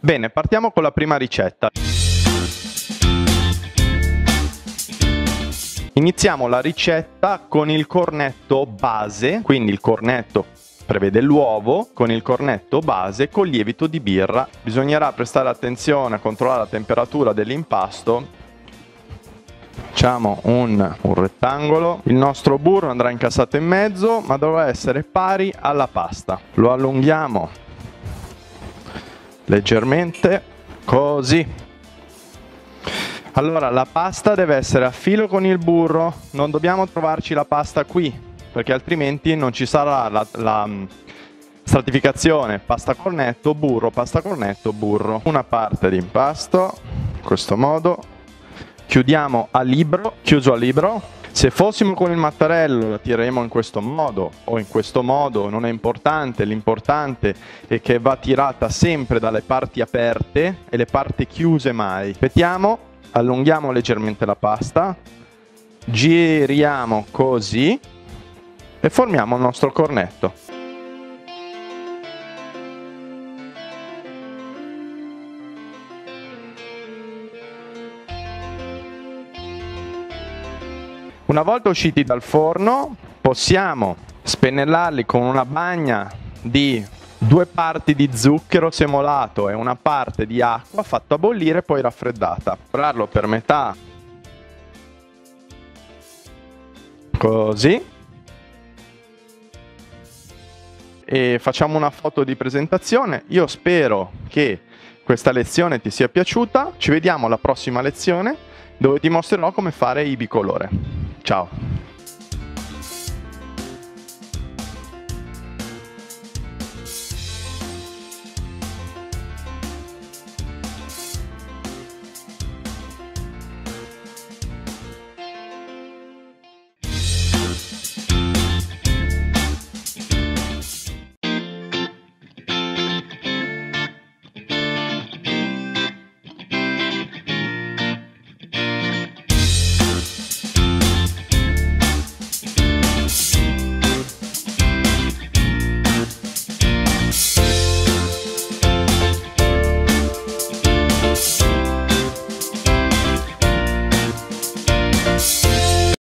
Bene, partiamo con la prima ricetta. Iniziamo la ricetta con il cornetto base, quindi il cornetto prevede l'uovo, con il cornetto base con lievito di birra. Bisognerà prestare attenzione a controllare la temperatura dell'impasto. Facciamo un rettangolo. Il nostro burro andrà incassato in mezzo, ma dovrà essere pari alla pasta. Lo allunghiamo leggermente, così. Allora, la pasta deve essere a filo con il burro, non dobbiamo trovarci la pasta qui, perché altrimenti non ci sarà la stratificazione pasta cornetto, burro. Una parte di impasto, in questo modo, chiudiamo a libro, chiuso a libro. Se fossimo con il mattarello la tireremo in questo modo o in questo modo, non è importante, l'importante è che va tirata sempre dalle parti aperte e le parti chiuse mai. Ripetiamo, allunghiamo leggermente la pasta, giriamo così e formiamo il nostro cornetto. Una volta usciti dal forno possiamo spennellarli con una bagna di 2 parti di zucchero semolato e una parte di acqua fatta bollire e poi raffreddata. Lavorarlo per metà, così, e facciamo una foto di presentazione. Io spero che questa lezione ti sia piaciuta. Ci vediamo alla prossima lezione dove ti mostrerò come fare i bicolore. Ciao!